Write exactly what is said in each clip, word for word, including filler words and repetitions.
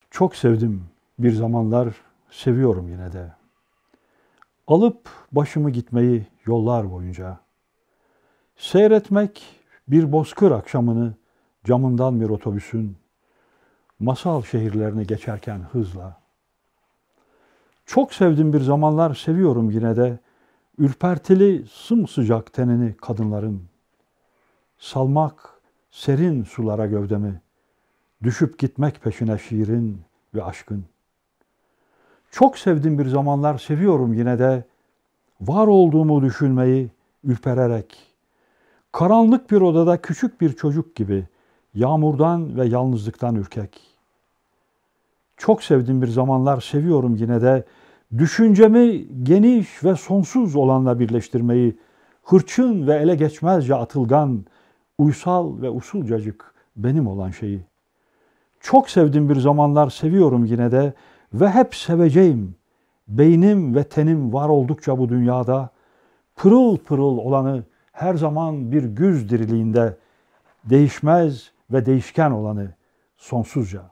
Çok sevdim bir zamanlar, seviyorum yine de. Alıp başımı gitmeyi yollar boyunca. Seyretmek bir bozkır akşamını camından bir otobüsün, masal şehirlerini geçerken hızla. Çok sevdim bir zamanlar, seviyorum yine de. Ürpertili sımsıcak tenini kadınların. Salmak serin sulara gövdemi. Düşüp gitmek peşine şiirin ve aşkın. Çok sevdim bir zamanlar, seviyorum yine de. Var olduğumu düşünmeyi ürpererek. Karanlık bir odada küçük bir çocuk gibi. Yağmurdan ve yalnızlıktan ürkek. Çok sevdim bir zamanlar, seviyorum yine de. Düşüncemi geniş ve sonsuz olanla birleştirmeyi. Hırçın ve ele geçmezce atılgan, uysal ve usulcacık benim olan şeyi. Çok sevdim bir zamanlar, seviyorum yine de ve hep seveceğim. Beynim ve tenim var oldukça bu dünyada, pırıl pırıl olanı her zaman bir güz diriliğinde, değişmez ve değişken olanı sonsuzca.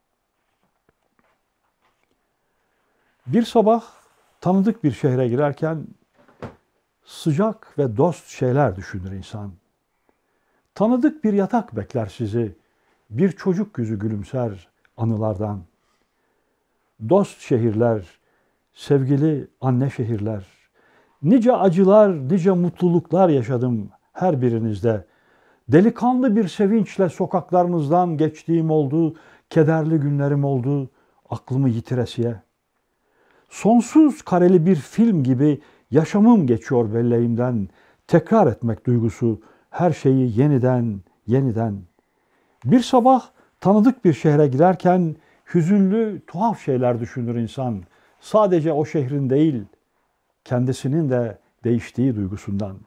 Bir sabah tanıdık bir şehre girerken sıcak ve dost şeyler düşünür insan. Tanıdık bir yatak bekler sizi, bir çocuk yüzü gülümser anılardan. Dost şehirler, sevgili anne şehirler, nice acılar, nice mutluluklar yaşadım her birinizde. Delikanlı bir sevinçle sokaklarınızdan geçtiğim oldu, kederli günlerim oldu, aklımı yitiresiye. Sonsuz kareli bir film gibi yaşamım geçiyor belleğimden, tekrar etmek duygusu, her şeyi yeniden, yeniden. Bir sabah tanıdık bir şehre giderken hüzünlü, tuhaf şeyler düşünür insan. Sadece o şehrin değil, kendisinin de değiştiği duygusundan.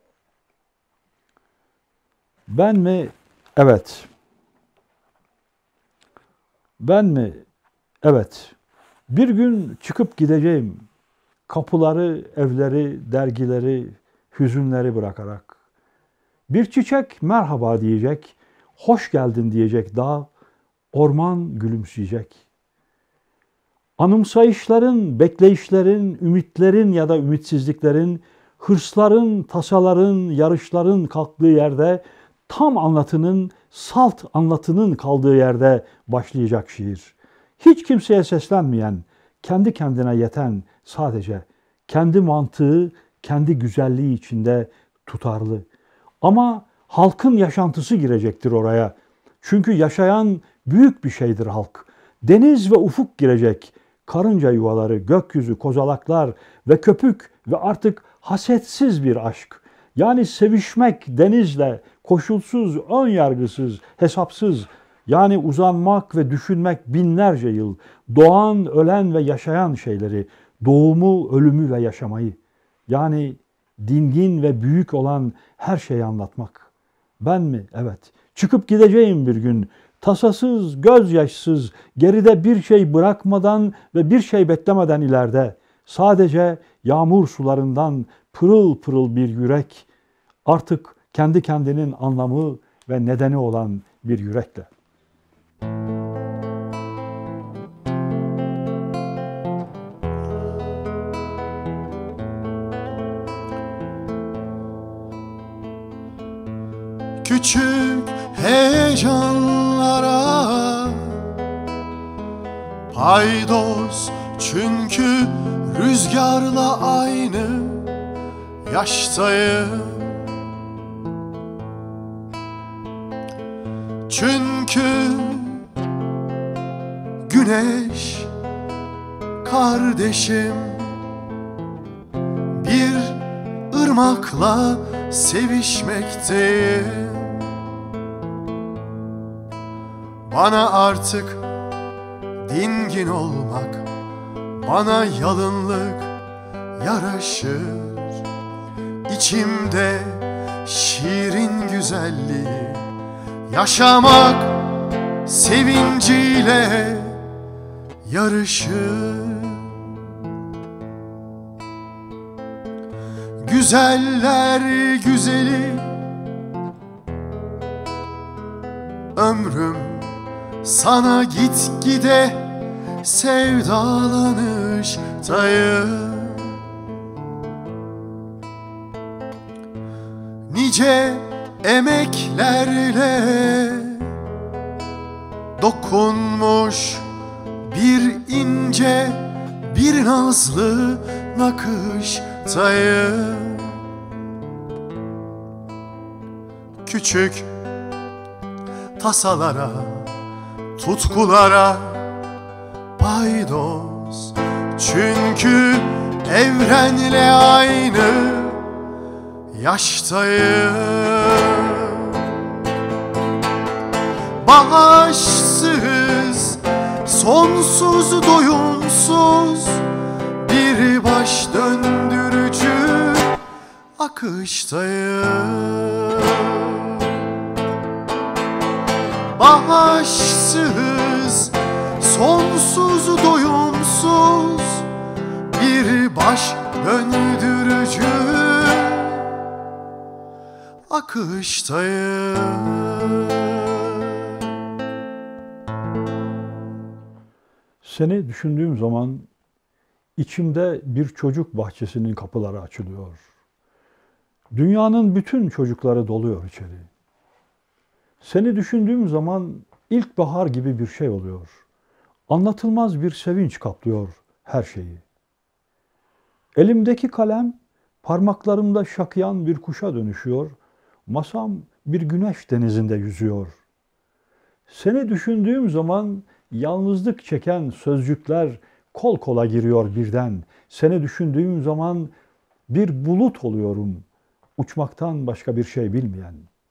Ben mi? Evet. Ben mi? Evet. Bir gün çıkıp gideceğim. Kapıları, evleri, dergileri, hüzünleri bırakarak. Bir çiçek merhaba diyecek, hoş geldin diyecek dağ, orman gülümseyecek. Anımsayışların, bekleyişlerin, ümitlerin ya da ümitsizliklerin, hırsların, tasaların, yarışların kalktığı yerde, tam anlatının, salt anlatının kaldığı yerde başlayacak şiir. Hiç kimseye seslenmeyen, kendi kendine yeten, sadece kendi mantığı, kendi güzelliği içinde tutarlı. Ama halkın yaşantısı girecektir oraya. Çünkü yaşayan büyük bir şeydir halk. Deniz ve ufuk girecek. Karınca yuvaları, gökyüzü, kozalaklar ve köpük ve artık hasetsiz bir aşk. Yani sevişmek denizle, koşulsuz, ön yargısız, hesapsız. Yani uzanmak ve düşünmek binlerce yıl. Doğan, ölen ve yaşayan şeyleri, doğumu, ölümü ve yaşamayı. Yani dingin ve büyük olan her şeyi anlatmak. Ben mi? Evet. Çıkıp gideceğim bir gün. Tasasız, gözyaşsız, geride bir şey bırakmadan ve bir şey beklemeden ileride. Sadece yağmur sularından pırıl pırıl bir yürek. Artık kendi kendinin anlamı ve nedeni olan bir yürekle. Küçük heyecanlara paydos, çünkü rüzgarla aynı yaştayım. Çünkü güneş kardeşim, bir ırmakla sevişmekteyim. Bana artık dingin olmak, bana yalınlık yaraşır. İçimde şiirin güzelliği, yaşamak sevinciyle yarışır. Güzeller güzeli, ömrüm sana gitgide sevdalanıştayım. Nice emeklerle dokunmuş bir ince, bir nazlı nakıştayım. Küçük tasalara, tutkulara paydos, çünkü evrenle aynı yaştayım. Başsız, sonsuz, doyumsuz bir baş döndürücü akıştayım. Başsız, sonsuz, doyumsuz bir baş döndürücü akıştayım. Seni düşündüğüm zaman içimde bir çocuk bahçesinin kapıları açılıyor. Dünyanın bütün çocukları doluyor içeri. Seni düşündüğüm zaman ilkbahar gibi bir şey oluyor. Anlatılmaz bir sevinç kaplıyor her şeyi. Elimdeki kalem parmaklarımda şakıyan bir kuşa dönüşüyor. Masam bir güneş denizinde yüzüyor. Seni düşündüğüm zaman yalnızlık çeken sözcükler kol kola giriyor birden. Seni düşündüğüm zaman bir bulut oluyorum, uçmaktan başka bir şey bilmeyen.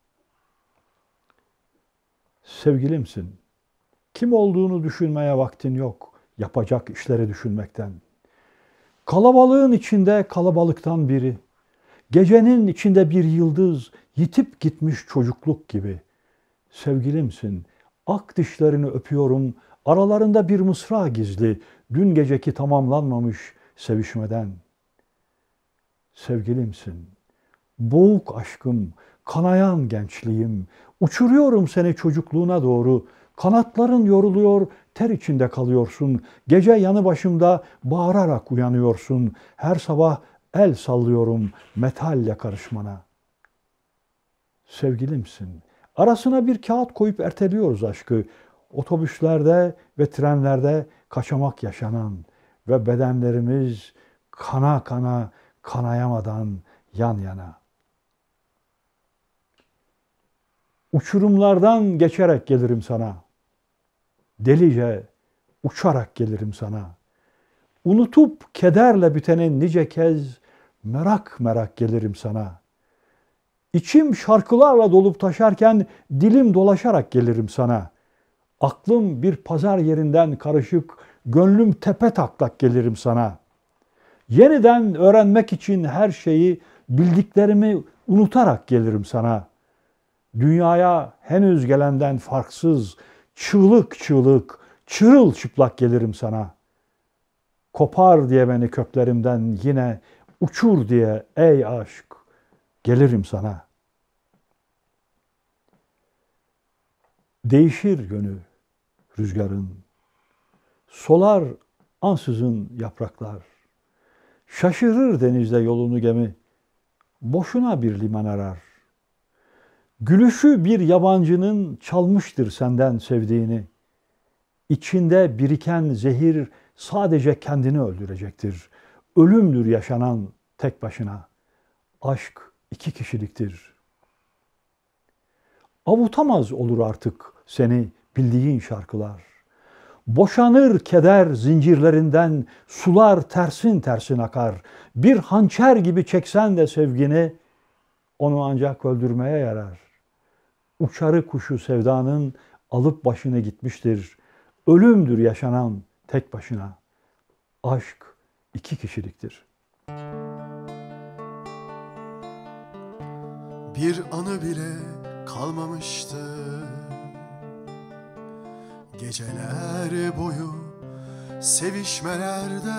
Sevgilimsin. Kim olduğunu düşünmeye vaktin yok, yapacak işleri düşünmekten. Kalabalığın içinde kalabalıktan biri, gecenin içinde bir yıldız, yitip gitmiş çocukluk gibi. Sevgilimsin, ak dişlerini öpüyorum, aralarında bir mısra gizli, dün geceki tamamlanmamış sevişmeden. Sevgilimsin, boğuk aşkım, kanayan gençliğim, uçuruyorum seni çocukluğuna doğru, kanatların yoruluyor, ter içinde kalıyorsun, gece yanı başımda bağırarak uyanıyorsun, her sabah el sallıyorum metalle karışmana. Sevgilimsin, arasına bir kağıt koyup erteliyoruz aşkı, otobüslerde ve trenlerde kaçamak yaşanan ve bedenlerimiz kana kana kanayamadan yan yana. Uçurumlardan geçerek gelirim sana. Delice uçarak gelirim sana. Unutup kederle biteni nice kez merak merak gelirim sana. İçim şarkılarla dolup taşarken dilim dolaşarak gelirim sana. Aklım bir pazar yerinden karışık, gönlüm tepe taklak gelirim sana. Yeniden öğrenmek için her şeyi, bildiklerimi unutarak gelirim sana. Dünyaya henüz gelenden farksız, çığlık çığlık, çırılçıplak gelirim sana. Kopar diye beni köklerimden yine, uçur diye ey aşk, gelirim sana. Değişir yönü rüzgarın, solar ansızın yapraklar. Şaşırır denizde yolunu gemi, boşuna bir liman arar. Gülüşü bir yabancının çalmıştır senden sevdiğini. İçinde biriken zehir sadece kendini öldürecektir. Ölümdür yaşanan tek başına. Aşk iki kişiliktir. Avutamaz olur artık seni bildiğin şarkılar. Boşanır keder zincirlerinden, sular tersin tersin akar. Bir hançer gibi çeksen de sevgini, onu ancak öldürmeye yarar. Uçarı kuşu sevdanın alıp başını gitmiştir. Ölümdür yaşanan tek başına. Aşk iki kişiliktir. Bir anı bile kalmamıştı. Geceler boyu sevişmelerde,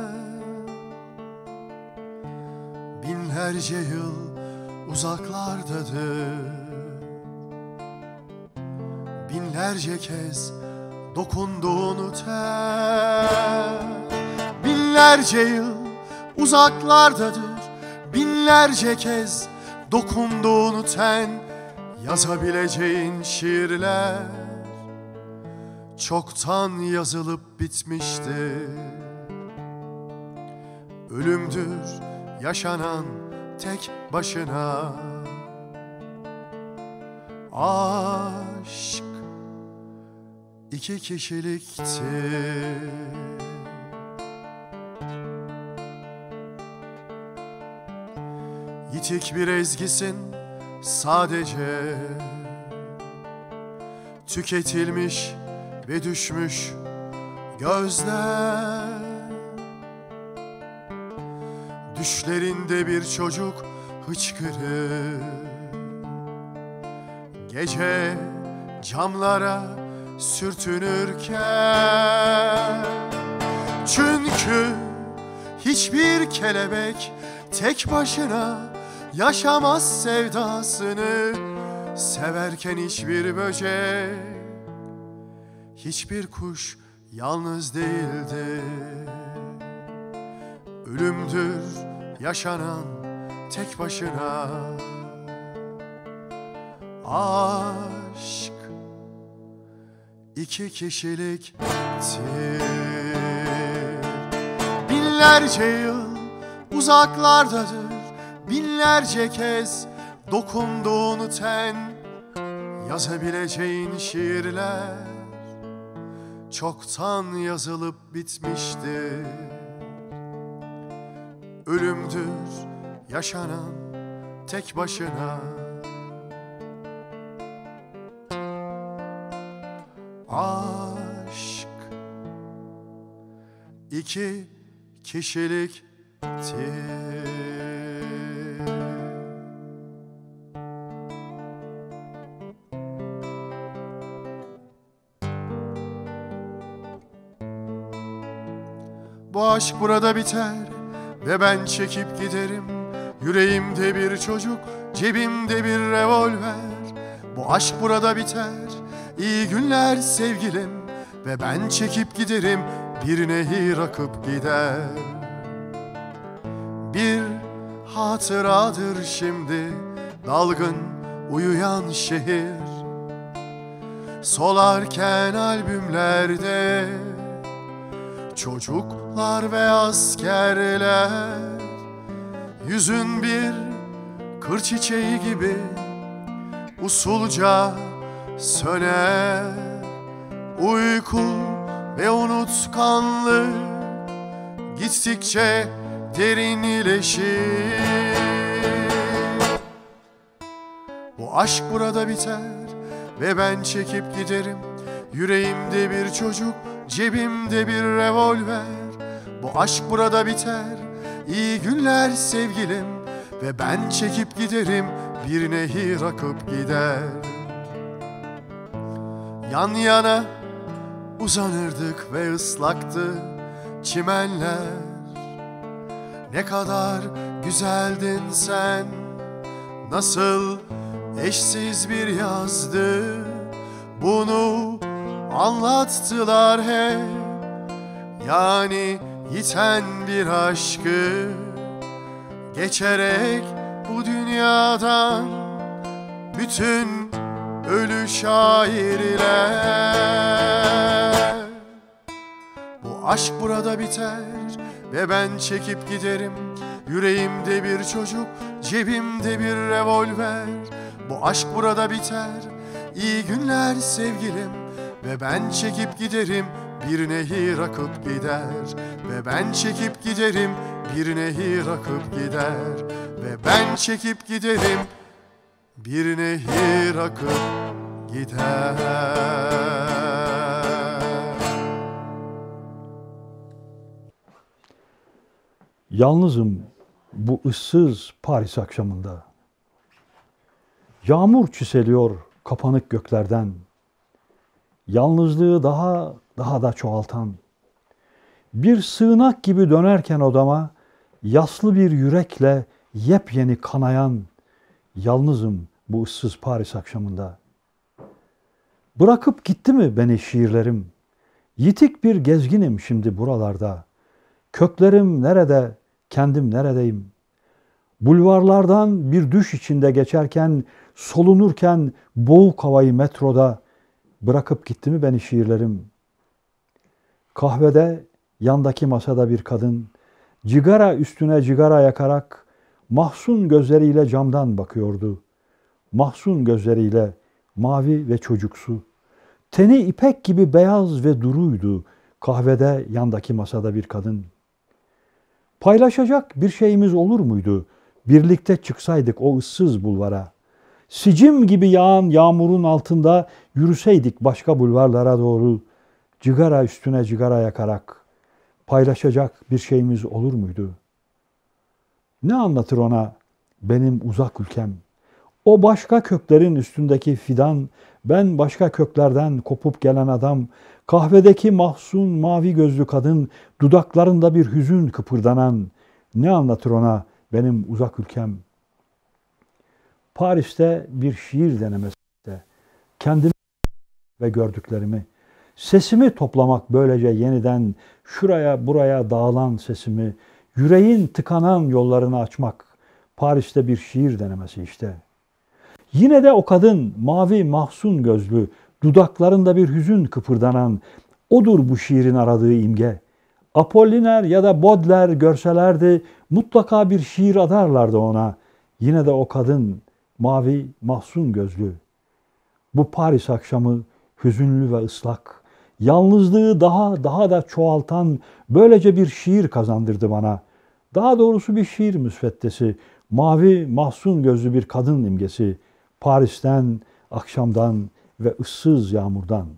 binlerce yıl uzaklardadır. Binlerce kez dokunduğunu ter. Binlerce yıl uzaklardadır, binlerce kez dokunduğunu ten. Yazabileceğin şiirler çoktan yazılıp bitmişti. Ölümdür yaşanan tek başına. Aşk iki kişiliktir. Yitik bir ezgisin sadece, tüketilmiş ve düşmüş gözler. Düşlerinde bir çocuk hıçkırır, gece camlara sürtünürken. Çünkü hiçbir kelebek tek başına yaşamaz sevdasını. Severken hiçbir böcek, hiçbir kuş yalnız değildir. Ölümdür yaşanan tek başına. Aşk iki kişiliktir. Binlerce yıl uzaklardadır, binlerce kez dokunduğunu ten. Yazabileceğin şiirler çoktan yazılıp bitmiştir. Ölümdür yaşanan tek başına. Aşk iki kişiliktir. Bu aşk burada biter ve ben çekip giderim. Yüreğimde bir çocuk, cebimde bir revolver. Bu aşk burada biter. İyi günler sevgilim ve ben çekip giderim. Bir nehir akıp gider. Bir hatıradır şimdi dalgın uyuyan şehir. Solarken albümlerde çocuklar ve askerler. Yüzün bir kır çiçeği gibi usulca söner. Uyku ve unutkanlık gittikçe derinleşir. Bu aşk burada biter ve ben çekip giderim. Yüreğimde bir çocuk, cebimde bir revolver. Bu aşk burada biter. İyi günler sevgilim ve ben çekip giderim. Bir nehir akıp gider. Yan yana uzanırdık ve ıslaktı çimenler. Ne kadar güzeldin sen, nasıl eşsiz bir yazdı. Bunu anlattılar hep, yani yiten bir aşkı. Geçerek bu dünyadan bütün ölü şairler. Bu aşk burada biter ve ben çekip giderim. Yüreğimde bir çocuk, cebimde bir revolver. Bu aşk burada biter. İyi günler sevgilim ve ben çekip giderim. Bir nehir akıp gider ve ben çekip giderim. Bir nehir akıp gider ve ben çekip giderim. Bir nehir akıp gider. Yalnızım bu ıssız Paris akşamında. Yağmur çiseliyor kapanık göklerden. Yalnızlığı daha daha da çoğaltan. Bir sığınak gibi dönerken odama, yaslı bir yürekle yepyeni kanayan. Yalnızım bu ıssız Paris akşamında. Bırakıp gitti mi beni şiirlerim? Yitik bir gezginim şimdi buralarda. Köklerim nerede, kendim neredeyim? Bulvarlardan bir düş içinde geçerken, solunurken boğuk havayı metroda bırakıp gitti mi beni şiirlerim? Kahvede, yandaki masada bir kadın, cigara üstüne cigara yakarak, mahzun gözleriyle camdan bakıyordu. Mahzun gözleriyle, mavi ve çocuksu. Teni ipek gibi beyaz ve duruydu. Kahvede, yandaki masada bir kadın. Paylaşacak bir şeyimiz olur muydu? Birlikte çıksaydık o ıssız bulvara. Sicim gibi yağan yağmurun altında yürüseydik başka bulvarlara doğru. Cigara üstüne cigara yakarak. Paylaşacak bir şeyimiz olur muydu? Ne anlatır ona benim uzak ülkem? O başka köklerin üstündeki fidan, ben başka köklerden kopup gelen adam, kahvedeki mahzun mavi gözlü kadın, dudaklarında bir hüzün kıpırdanan, ne anlatır ona benim uzak ülkem? Paris'te bir şiir denemesinde kendimi ve gördüklerimi, sesimi toplamak böylece yeniden, şuraya buraya dağılan sesimi, yüreğin tıkanan yollarını açmak, Paris'te bir şiir denemesi işte. Yine de o kadın mavi mahzun gözlü, dudaklarında bir hüzün kıpırdanan, odur bu şiirin aradığı imge. Apolliner ya da Baudelaire görselerdi mutlaka bir şiir adarlardı ona. Yine de o kadın mavi mahzun gözlü. Bu Paris akşamı hüzünlü ve ıslak, yalnızlığı daha daha da çoğaltan böylece bir şiir kazandırdı bana. Daha doğrusu bir şiir müsveddesi, mavi mahzun gözlü bir kadın imgesi. Paris'ten, akşamdan ve ıssız yağmurdan.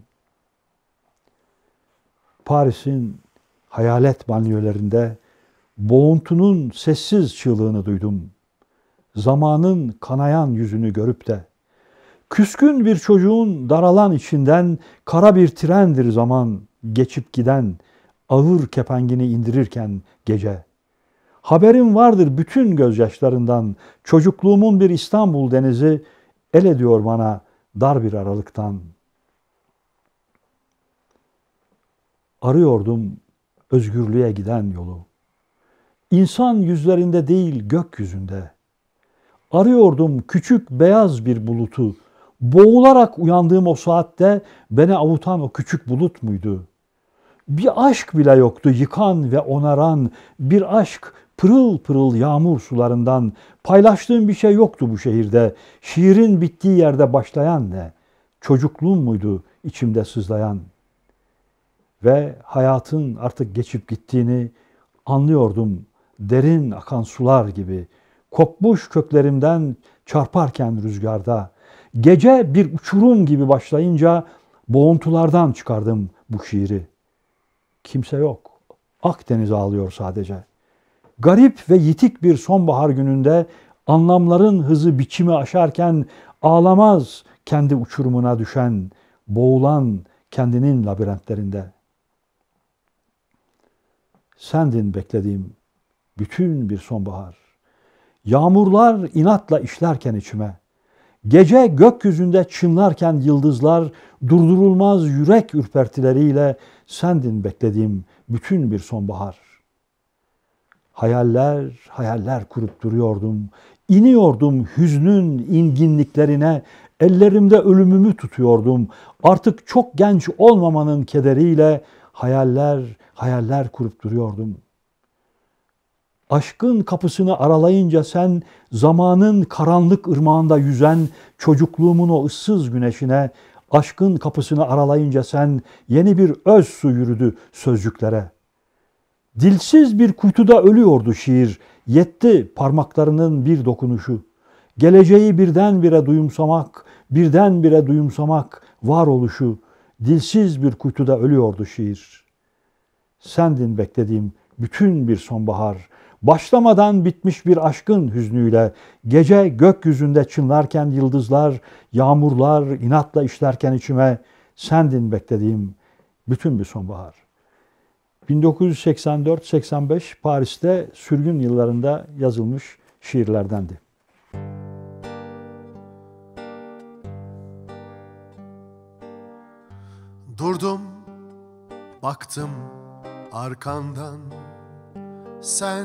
Paris'in hayalet banliyölerinde boğuntunun sessiz çığlığını duydum. Zamanın kanayan yüzünü görüp de, küskün bir çocuğun daralan içinden kara bir trendir zaman geçip giden, ağır kepengini indirirken gece. Haberim vardır bütün gözyaşlarından, çocukluğumun bir İstanbul denizi el ediyor bana dar bir aralıktan. Arıyordum özgürlüğe giden yolu. İnsan yüzlerinde değil gökyüzünde. Arıyordum küçük beyaz bir bulutu. Boğularak uyandığım o saatte beni avutan o küçük bulut muydu? Bir aşk bile yoktu yıkan ve onaran, bir aşk pırıl pırıl yağmur sularından. Paylaştığım bir şey yoktu bu şehirde. Şiirin bittiği yerde başlayan ne? Çocukluğum muydu içimde sızlayan? Ve hayatın artık geçip gittiğini anlıyordum. Derin akan sular gibi. Kopmuş köklerimden çarparken rüzgarda. Gece bir uçurum gibi başlayınca boğuntulardan çıkardım bu şiiri. Kimse yok. Akdeniz ağlıyor sadece. Garip ve yitik bir sonbahar gününde anlamların hızı biçimi aşarken ağlamaz kendi uçurumuna düşen, boğulan kendinin labirentlerinde. Sendin beklediğim bütün bir sonbahar. Yağmurlar inatla işlerken içime, gece gökyüzünde çınlarken yıldızlar durdurulmaz yürek ürpertileriyle sendin beklediğim bütün bir sonbahar. Hayaller, hayaller kurup duruyordum. İniyordum hüznün inginliklerine, ellerimde ölümümü tutuyordum. Artık çok genç olmamanın kederiyle hayaller, hayaller kurup duruyordum. Aşkın kapısını aralayınca sen, zamanın karanlık ırmağında yüzen çocukluğumun o ıssız güneşine, aşkın kapısını aralayınca sen, yeni bir öz su yürüdü sözcüklere. Dilsiz bir kuytuda ölüyordu şiir, yetti parmaklarının bir dokunuşu. Geleceği birdenbire duyumsamak, birdenbire duyumsamak varoluşu, dilsiz bir kuytuda ölüyordu şiir. Sendin beklediğim bütün bir sonbahar, başlamadan bitmiş bir aşkın hüznüyle, gece gökyüzünde çınlarken yıldızlar, yağmurlar inatla işlerken içime, sendin beklediğim bütün bir sonbahar. bin dokuz yüz seksen dört seksen beş Paris'te sürgün yıllarında yazılmış şiirlerdendi. Durdum baktım arkandan sen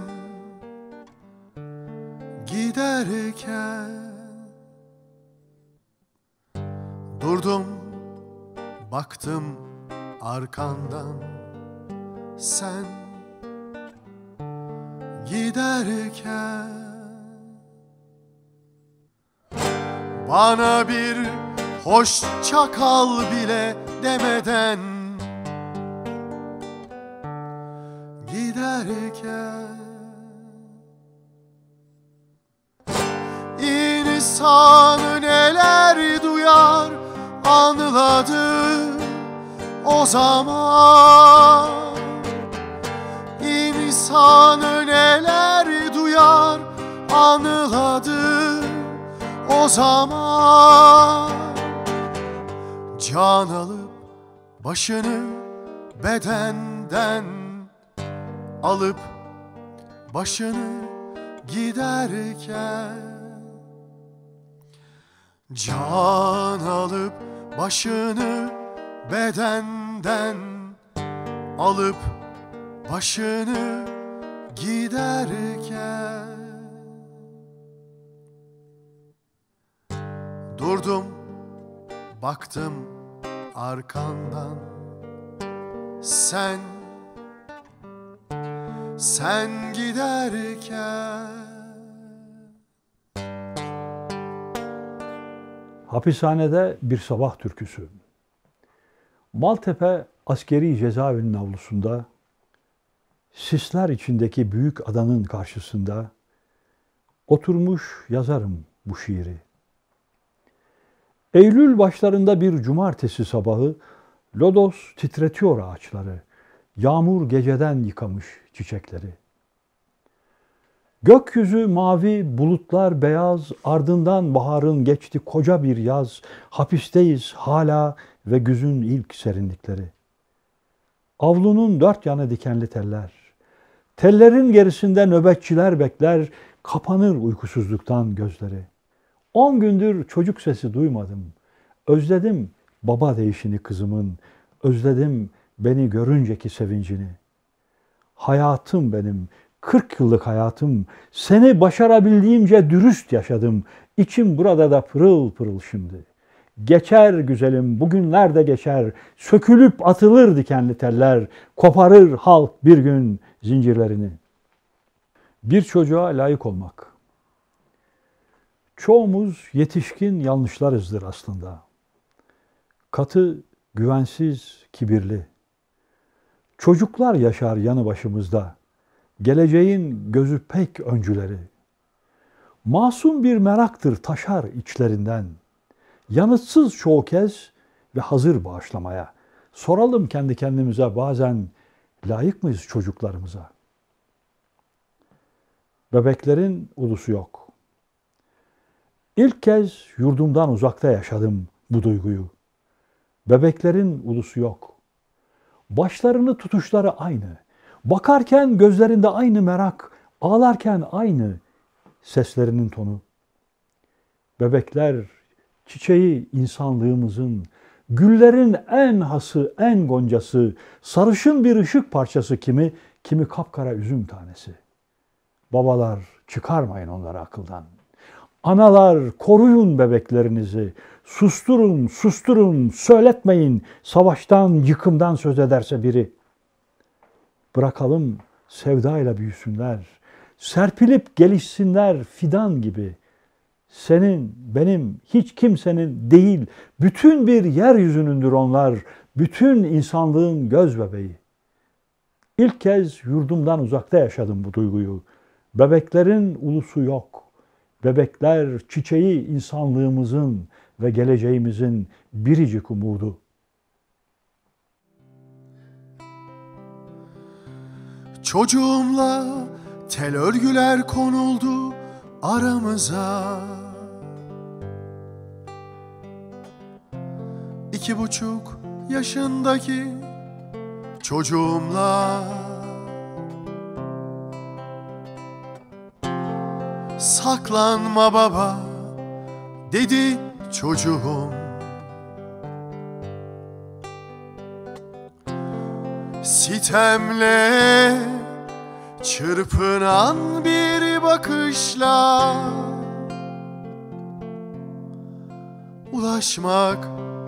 giderken. Durdum, baktım arkandan sen giderken. Bana bir hoşça kal bile demeden giderken. İnsan neler duyar anladım o zaman. İnsan neler duyar anladım o zaman. Can alıp başını bedenden alıp başını giderken. Can alıp başını bedenden alıp başını giderken. Durdum, baktım arkandan sen sen giderken. Hapishanede bir sabah türküsü. Maltepe askeri cezaevinin avlusunda, sisler içindeki büyük adanın karşısında oturmuş yazarım bu şiiri. Eylül başlarında bir cumartesi sabahı lodos titretiyor ağaçları, yağmur geceden yıkamış çiçekleri. Gökyüzü mavi, bulutlar beyaz, ardından baharın geçti koca bir yaz. Hapisteyiz hala ve güzün ilk serinlikleri. Avlunun dört yanı dikenli teller. Tellerin gerisinde nöbetçiler bekler, kapanır uykusuzluktan gözleri. On gündür çocuk sesi duymadım. Özledim baba deyişini kızımın, özledim beni görünceki sevincini. Hayatım benim, kırk yıllık hayatım, seni başarabildiğimce dürüst yaşadım. İçim burada da pırıl pırıl şimdi. Geçer güzelim, bugünler de geçer. Sökülüp atılır dikenli teller. Koparır halk bir gün zincirlerini. Bir çocuğa layık olmak. Çoğumuz yetişkin yanlışlarızdır aslında. Katı, güvensiz, kibirli. Çocuklar yaşar yanı başımızda. Geleceğin gözü pek öncüleri. Masum bir meraktır taşar içlerinden. Yanıtsız çoğu kez ve hazır bağışlamaya. Soralım kendi kendimize bazen, layık mıyız çocuklarımıza? Bebeklerin ulusu yok. İlk kez yurdumdan uzakta yaşadım bu duyguyu. Bebeklerin ulusu yok. Başlarını tutuşları aynı. Bakarken gözlerinde aynı merak, ağlarken aynı seslerinin tonu. Bebekler çiçeği insanlığımızın, güllerin en hası, en goncası, sarışın bir ışık parçası kimi, kimi kapkara üzüm tanesi. Babalar çıkarmayın onları akıldan. Analar koruyun bebeklerinizi. Susturun, susturun, söyletmeyin. Savaştan, yıkımdan söz ederse biri. Bırakalım sevdayla büyüsünler. Serpilip gelişsinler fidan gibi. Senin, benim, hiç kimsenin değil, bütün bir yeryüzünündür onlar. Bütün insanlığın göz bebeği. İlk kez yurdumdan uzakta yaşadım bu duyguyu. Bebeklerin ulusu yok. Bebekler çiçeği insanlığımızın ve geleceğimizin biricik umudu. Çocuğumla tel örgüler konuldu aramıza. İki buçuk yaşındaki çocuğumla saklanma baba dedi çocuğum. sitemle çırpınan bir bakışla ulaşmak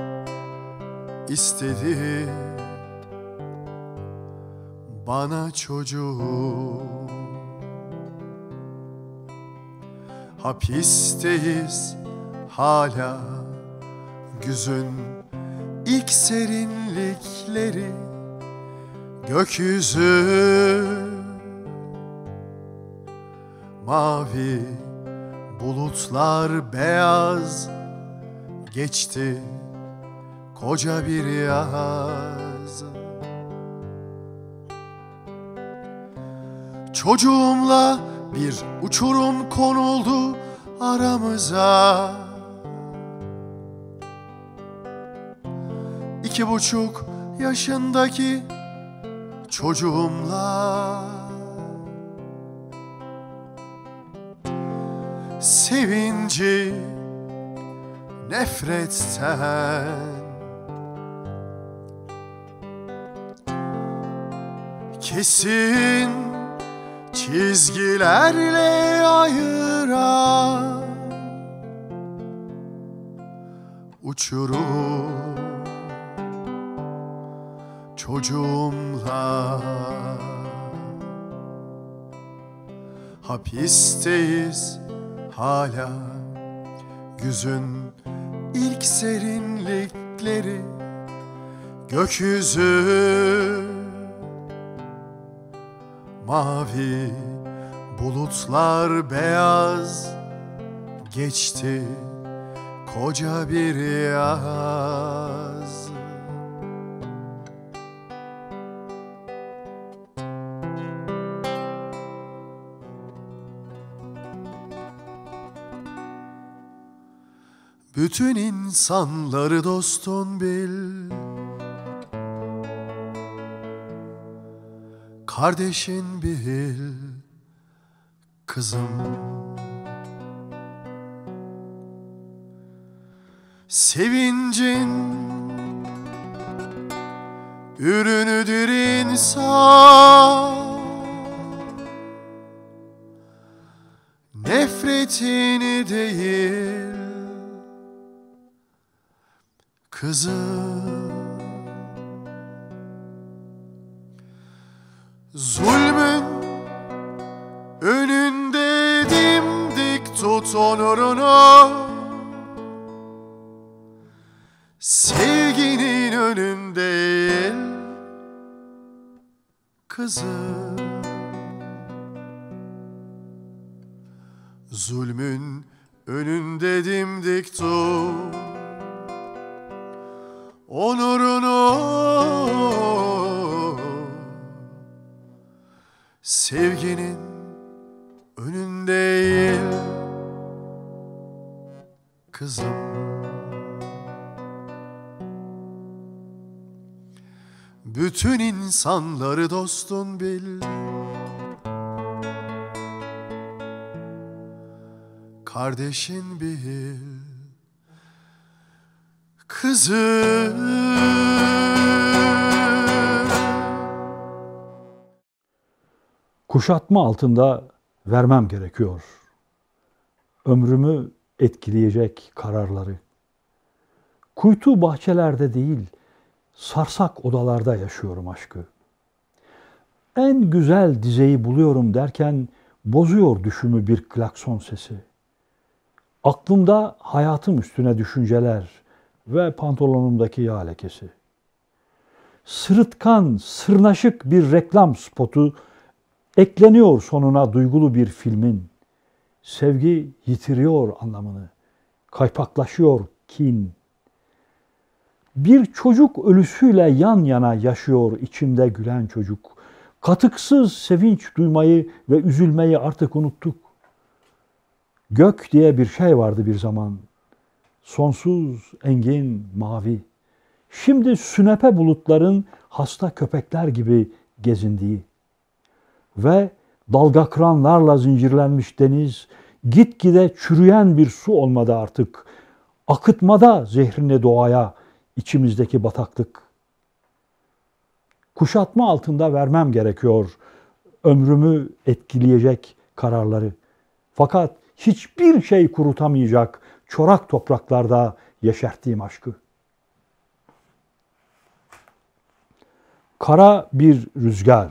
istedi bana çocuğum. Hapisteyiz hala, güzün ilk serinlikleri, gökyüzü mavi, bulutlar beyaz, geçti koca bir yaz. Çocuğumla bir uçurum konuldu aramıza. İki buçuk yaşındaki çocuğumla sevinci nefretten, kesin çizgilerle ayıran uçurum çocuğumla. Hapisteyiz hala, güzün ilk serinlikleri, gökyüzü mavi, bulutlar beyaz, geçti koca bir yaz. Bütün insanları dostun bil, kardeşin bil kızım. Sevincin ürünüdür insan, nefretini değil kızım. Zulmün önünde dimdik tut onurunu, sevginin önünde eğil kızım. Zulmün önünde dimdik tut onurunu, sevginin önünde eğil kızım. Bütün insanları dostun bil, kardeşin bil kızım. Kuşatma altında vermem gerekiyor ömrümü etkileyecek kararları. Kuytu bahçelerde değil, sarsak odalarda yaşıyorum aşkı. En güzel dizeyi buluyorum derken bozuyor düşümü bir klakson sesi. Aklımda hayatım üstüne düşünceler ve pantolonumdaki yağ lekesi. Sırıtkan, sırnaşık bir reklam spotu ekleniyor sonuna duygulu bir filmin. Sevgi yitiriyor anlamını, kaypaklaşıyor kin. Bir çocuk ölüsüyle yan yana yaşıyor içimde gülen çocuk. Katıksız sevinç duymayı ve üzülmeyi artık unuttuk. Gök diye bir şey vardı bir zaman. Sonsuz, engin, mavi. Şimdi sünepe bulutların hasta köpekler gibi gezindiği. Ve dalga kıranlarla zincirlenmiş deniz, gitgide çürüyen bir su olmadı artık. Akıtmada zehrini doğaya, içimizdeki bataklık. Kuşatma altında vermem gerekiyor ömrümü etkileyecek kararları. Fakat hiçbir şey kurutamayacak çorak topraklarda yeşerttiğim aşkı. Kara bir rüzgar.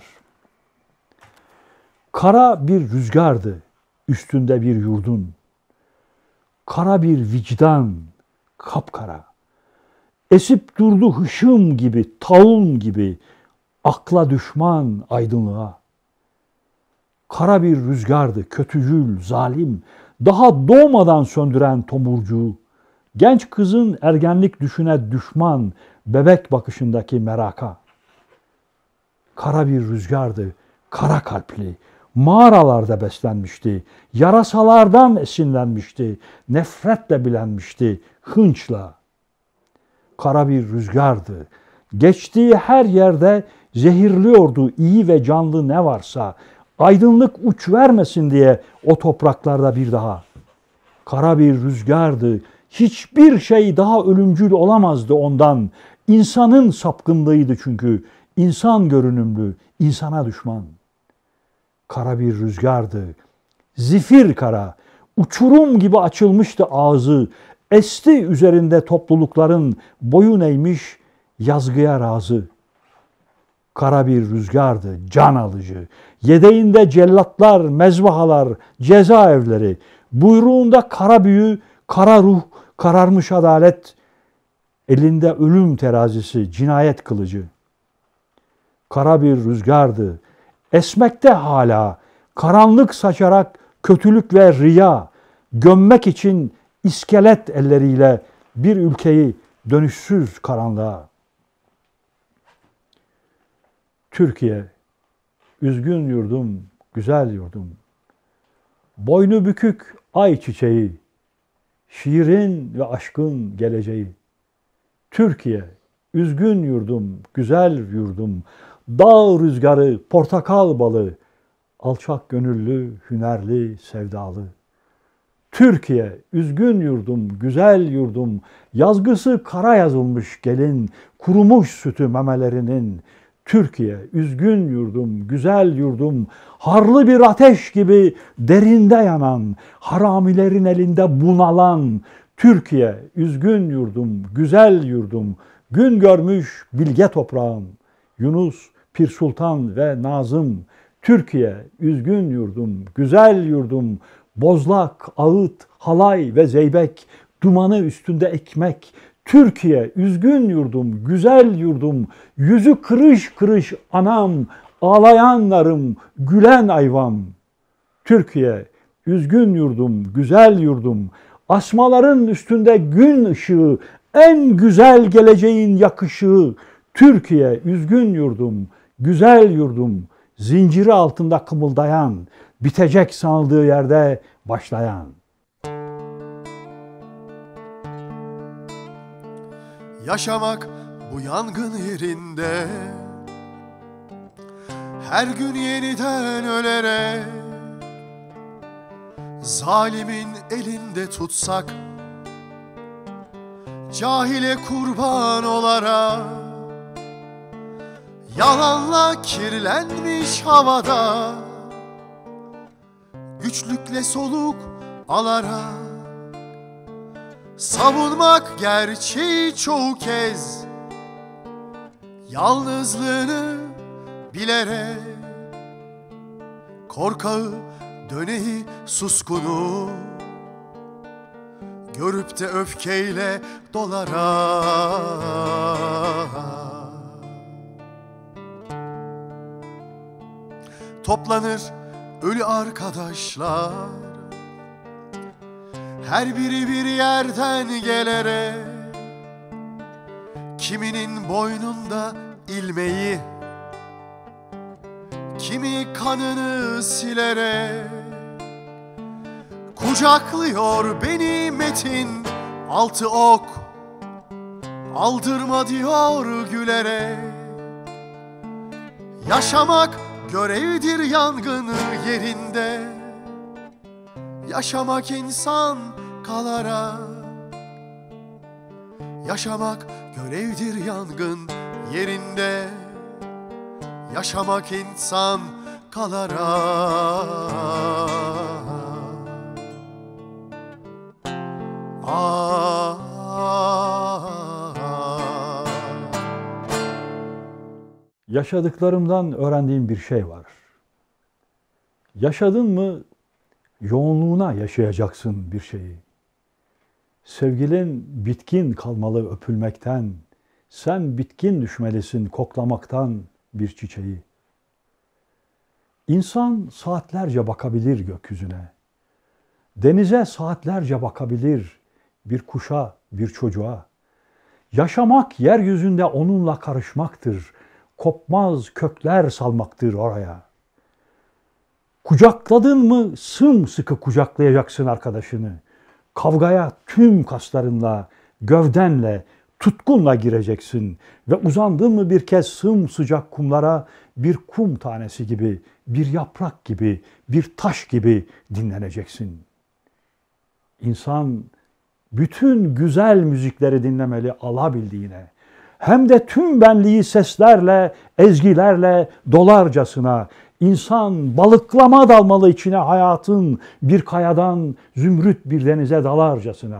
Kara bir rüzgardı üstünde bir yurdun. Kara bir vicdan, kapkara. Esip durdu hışım gibi, taun gibi, akla düşman aydınlığa. Kara bir rüzgardı, kötücül, zalim, daha doğmadan söndüren tomurcuğu. Genç kızın ergenlik düşüne düşman, bebek bakışındaki meraka. Kara bir rüzgardı, kara kalpli, mağaralarda beslenmişti, yarasalardan esinlenmişti, nefretle bilenmişti, hınçla. Kara bir rüzgardı, geçtiği her yerde zehirliyordu iyi ve canlı ne varsa, aydınlık uç vermesin diye o topraklarda bir daha. Kara bir rüzgardı, hiçbir şey daha ölümcül olamazdı ondan. İnsanın sapkınlığıydı çünkü, insan görünümlü, insana düşman. Kara bir rüzgardı, zifir kara, uçurum gibi açılmıştı ağzı, esti üzerinde toplulukların boyun eğmiş yazgıya razı. Kara bir rüzgardı, can alıcı, yedeğinde cellatlar, mezbahalar, cezaevleri, buyruğunda kara büyü, kara ruh, kararmış adalet, elinde ölüm terazisi, cinayet kılıcı. Kara bir rüzgardı, esmekte hala, karanlık saçarak kötülük ve riya, gömmek için iskelet elleriyle bir ülkeyi dönüşsüz karanlığa. Türkiye, üzgün yurdum, güzel yurdum. Boynu bükük ay çiçeği, şiirin ve aşkın geleceği. Türkiye, üzgün yurdum, güzel yurdum. Dağ rüzgarı, portakal balı, alçak gönüllü, hünerli, sevdalı. Türkiye, üzgün yurdum, güzel yurdum. Yazgısı kara yazılmış gelin, kurumuş sütü memelerinin. Türkiye, üzgün yurdum, güzel yurdum, harlı bir ateş gibi derinde yanan, haramilerin elinde bunalan. Türkiye, üzgün yurdum, güzel yurdum, gün görmüş bilge toprağım. Yunus, Pir Sultan ve Nazım. Türkiye, üzgün yurdum, güzel yurdum, bozlak, ağıt, halay ve zeybek, dumanı üstünde ekmek. Türkiye, üzgün yurdum, güzel yurdum, yüzü kırış kırış anam, ağlayanlarım, gülen ayvam. Türkiye, üzgün yurdum, güzel yurdum, asmaların üstünde gün ışığı, en güzel geleceğin yakışığı. Türkiye, üzgün yurdum, güzel yurdum, zinciri altında kımıldayan, bitecek sanıldığı yerde başlayan. Yaşamak bu yangın yerinde, her gün yeniden ölerek, zalimin elinde tutsak, cahile kurban olarak, yalanla kirlenmiş havada, güçlükle soluk alarak, savunmak gerçeği çoğu kez, yalnızlığını bilerek, korkağı, döneyi, suskunu, görüp de öfkeyle dolarak. Toplanır ölü arkadaşlar, her biri bir yerden gelerek, kiminin boynunda ilmeği, kimi kanını silerek, kucaklıyor beni metin altı ok, aldırma diyor gülerek. Yaşamak görevdir yangını yerinde, yaşamak insan kalarak. Yaşamak görevdir yangın yerinde, yaşamak insan kalara. Ah, Yaşadıklarımdan öğrendiğim bir şey var. Yaşadın mı yoğunluğuna yaşayacaksın bir şeyi. Sevgilin bitkin kalmalı öpülmekten, sen bitkin düşmelisin koklamaktan bir çiçeği. İnsan saatlerce bakabilir gökyüzüne. Denize saatlerce bakabilir bir kuşa, bir çocuğa. Yaşamak yeryüzünde onunla karışmaktır. Kopmaz kökler salmaktır oraya. Kucakladın mı sımsıkı kucaklayacaksın arkadaşını. Kavgaya tüm kaslarınla, gövdenle, tutkunla gireceksin. Ve uzandın mı bir kez sımsıcak kumlara bir kum tanesi gibi, bir yaprak gibi, bir taş gibi dinleneceksin. İnsan bütün güzel müzikleri dinlemeli alabildiğine, hem de tüm benliği seslerle, ezgilerle dolarcasına, insan balıklama dalmalı içine hayatın bir kayadan zümrüt bir denize dalarcasına.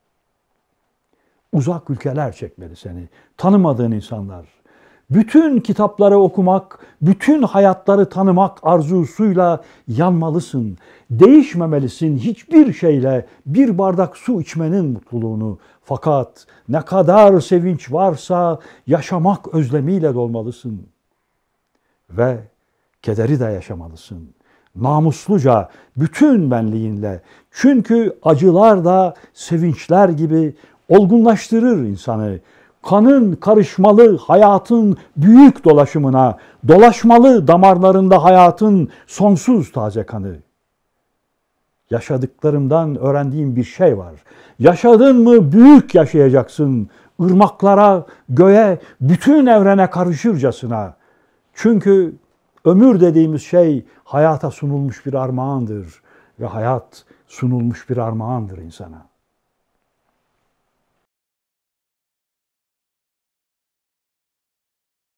Uzak ülkeler çekmeli seni, tanımadığın insanlar. Bütün kitapları okumak, bütün hayatları tanımak arzusuyla yanmalısın. Değişmemelisin hiçbir şeyle bir bardak su içmenin mutluluğunu. Fakat ne kadar sevinç varsa yaşamak özlemiyle dolmalısın. Ve kederi de yaşamalısın. Namusluca, bütün benliğinle. Çünkü acılar da sevinçler gibi olgunlaştırır insanı. Kanın karışmalı hayatın büyük dolaşımına, dolaşmalı damarlarında hayatın sonsuz taze kanı. Yaşadıklarımdan öğrendiğim bir şey var. Yaşadın mı büyük yaşayacaksın. Irmaklara, göğe, bütün evrene karışırcasına. Çünkü ömür dediğimiz şey hayata sunulmuş bir armağandır ve hayat sunulmuş bir armağandır insana.